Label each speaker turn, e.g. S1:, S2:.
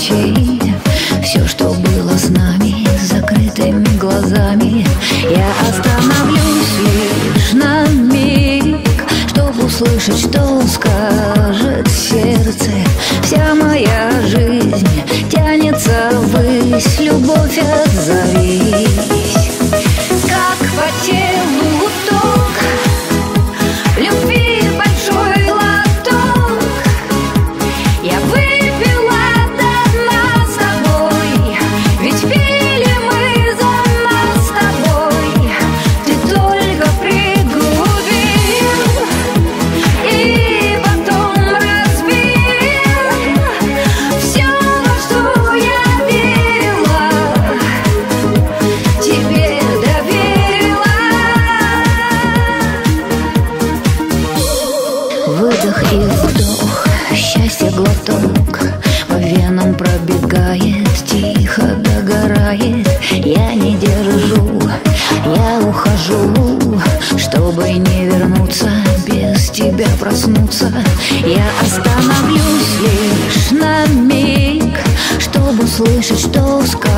S1: ночей. Все, что было с нами, с закрытыми глазами. Я остановлюсь лишь на миг, чтобы услышать, что скажет сердце. Вся моя жизнь тянется ввысь, любовь отзовись. Как по телу ток любви большой лоток, я выпила до дна с тобой, ведь пили мы за нас с тобой. Ты только пригубил и потом разбил все, во что я верила, тебе доверила. Выдох и вдох, счастье глоток по венам пробегает, тихо догорает. Я не держу, я ухожу, чтобы не вернуться, без тебя проснуться. Я остановлюсь лишь на миг, чтобы услышать, что скажет